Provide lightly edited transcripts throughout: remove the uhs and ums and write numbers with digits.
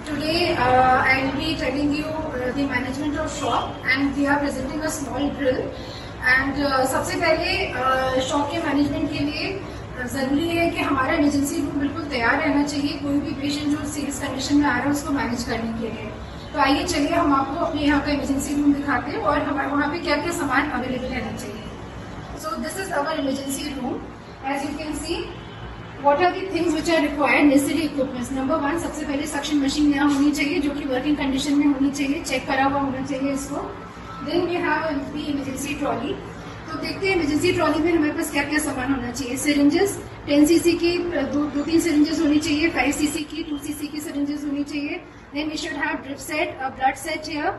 Today I will be telling you the management of shop and we are presenting a small drill. And सबसे पहले shop के management के लिए ज़रूरी है कि हमारा इमरजेंसी रूम बिल्कुल तैयार रहना चाहिए कोई भी पेशेंट जो सीरियस कंडीशन में आ रहा है उसको मैनेज करने के लिए। तो आइए चलिए हम आपको अपने यहाँ का इमरजेंसी रूम दिखाते हैं और हमारे वहाँ पे क्या क्या सामान अवेलेबल रहना चाहिए। So this is our emergency room. As you can see What are the things which are required? Necessary equipments. Number 1, सबसे पहले सक्शन मशीन यहाँ होनी चाहिए जो कि वर्किंग कंडीशन में होनी चाहिए, चेक करा हुआ होना चाहिए इसको। Then we have the emergency trolley. तो देखते हैं इमरजेंसी ट्रॉली में हमारे पास क्या क्या सामान होना चाहिए। सिरिंजेस 10 cc की दो तीन सिरिंजेस होनी चाहिए, 5 cc की 2 cc की सिरिंजेस होनी चाहिए। Then we should have drip set, blood set here.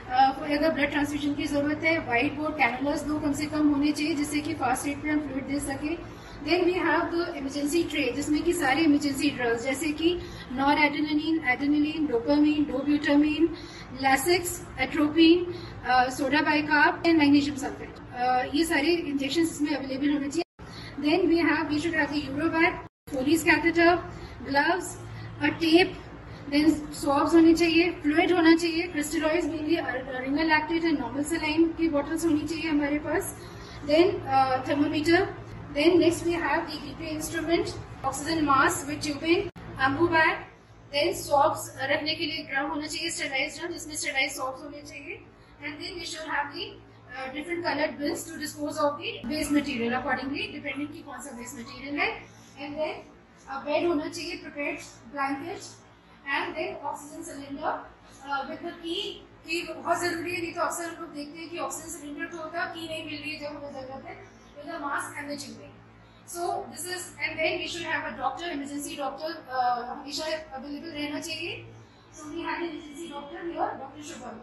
अगर ब्लड ट्रांसफ्यूजन की जरूरत है, व्हाइट बोर्ड कैनुलस 2 कम से कम होने चाहिए जिससे कि फास्ट रेट पे हम फ्लूइड दे सके। Then we have the emergency tray जिसमें कि सारे इमरजेंसी ड्रग्स जैसे कि nor adrenaline, adrenaline, dopamine, dobutamine, Lasix, atropine, soda bicarb and magnesium sulphate, ये सारे इंजेक्शन इसमें अवेलेबल होने चाहिए। Then we should have the urobag, Foley's catheter, gloves, a tape, then swabs होनी चाहिए, फ्लूइड होना चाहिए, crystalloids mainly Ringer lactate and normal saline की बॉटल्स होनी चाहिए हमारे पास। Then thermometer. Then next we have the BP instrument, oxygen mask with tubing, ambu bag. Then swabs रखने के लिए ड्रम होना चाहिए, sterilized ड्रम जिसमें sterilized swabs होने चाहिए. And then we should have the different colored bins to dispose of the waste material accordingly, depending कि कौन सा waste material है. And then a bed होना चाहिए, prepared blanket, and then oxygen cylinder with the key. की बहुत जरूरी है, नहीं तो अक्सर हम लोग देखते हैं कि ऑक्सीजन सिलेंडर तो होता है, की नहीं मिल रही है जब हमें जरूरत है। With the mask and the tubing. So this is, and then we should have a doctor, emergency doctor, हमेशा available रहना चाहिए. So we have an emergency doctor here, Dr. Shubham.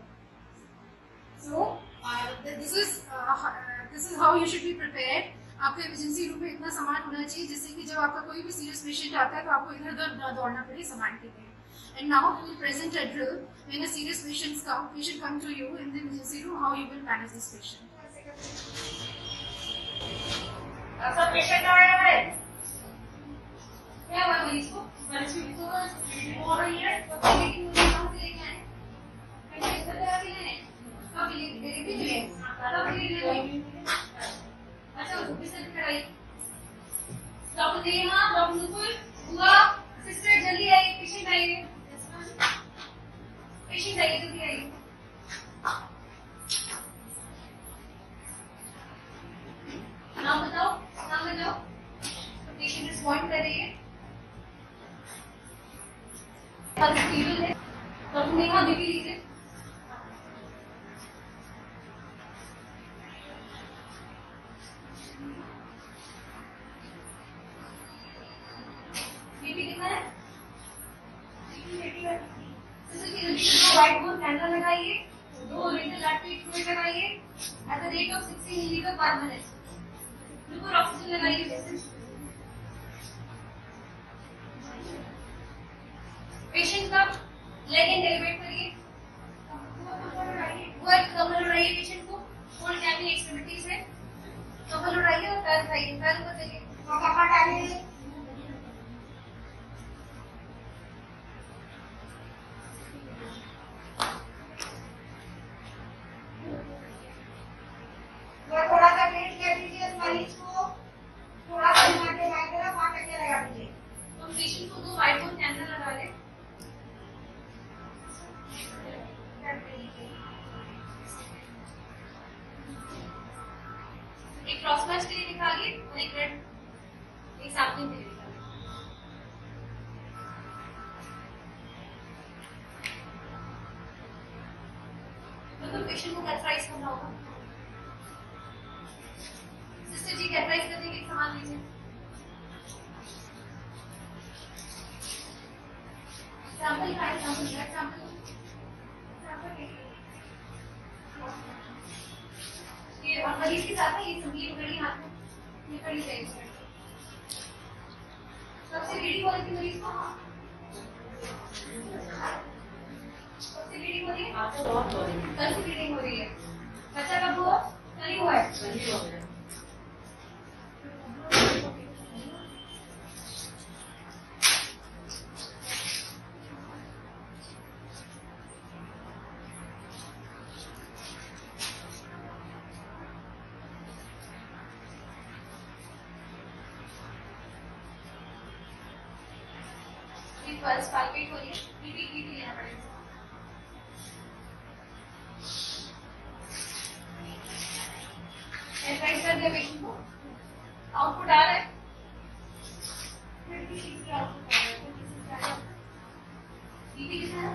So this is how you should be prepared. आपके emergency room में इतना सामान होना चाहिए जिससे कि जब आपका कोई भी सीरियस पेशेंट आता है तो आपको इधर उधर न दौड़ना पड़े सामान के लिए। And now we will present a drill when a serious patient come to you in the emergency room, how you will manage this patient. सब पेशेंट आया है, क्या हुआ मरीज को? मरीज को हो रही है, तो कहाँ से लेके आए? कहीं से लेके कब ले? अच्छा उसको किसने कराई? डॉक्टर देमा, डॉक्टर नुपुर, हुआ, सिस्टर जल्दी आइए, पेशेंट आइए, जल्दी आइए। नाम बताओ। पेशेंट रिस्पॉन्ड कर रही है। स्टेबल है। डॉक्टर ने कहा बीपी लीजिए। बीपी कितना है? व्हाइट बोर्ड कैंडल लगाइए, 2 लीटर लैक्टेट फ्लूइड लगाइए at the rate of 60 millilitre per minute. बिल्कुल ऑक्सीजन लगाइए। पेशेंट का लेग एंड एलिवेट करिए, कमर उड़ाइए, पेशेंट को फुल कैबिन एक्सट्रीमिटीज है, कमर उड़ाइए और पैर उठाइए, पैर ऊपर करिए, कमर डालिए। थोड़ा सा पेट कर दीजिए इस मरीज को, थोड़ा सा माथे बाएं तरफ आंख ऐसे लगा दीजिए। तो पेशेंट को 2 व्हाइट बोर्ड कैंडल लगा ले। एक क्रॉस मैच के लिए निकालिए और एक रेड एक सैम्पलिंग के लिए निकालिए। बिल्कुल पेशेंट को कैथराइज करना होगा। सिस्टर जी कैथराइज करने के लिए सामान लीजिए। सैंपल का सैंपल ये मरीज के साथ ये संगीत घड़ी हाथ में ये घड़ी चाहिए। सबसे लेडी बोली थी मरीज को, सबसे लेडी बोली कल से ब्लीडिंग हो रही है। बच्चा कब हुआ? कल ही हुआ है। पल्स पाल्पेट हो रही है, बीपी लेना पड़ेगा। एडवाइस कर दिया पेशेंट को, आउटपुट आ रहा है, बीपी कितना है?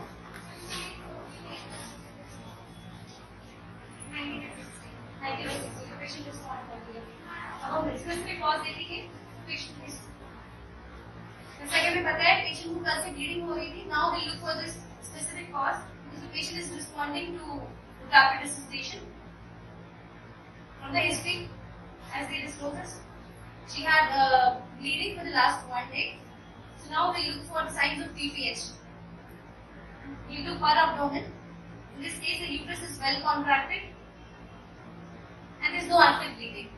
90/60, पेशेंट रिस्पॉन्ड कर दिया। अब हम स्पेसिफिक कॉज देखेंगे पेशेंट। जैसा कि हमें पता है पेशेंट को कल से ब्लीडिंग हो रही थी, now we look for this specific cause because the patient is responding to rapid resuscitation. From the history, as they disclosed us, she had bleeding for the last 1 day. So now we look for signs of TPH. You do per abdomen. In this case, the uterus is well contracted and there is no active bleeding.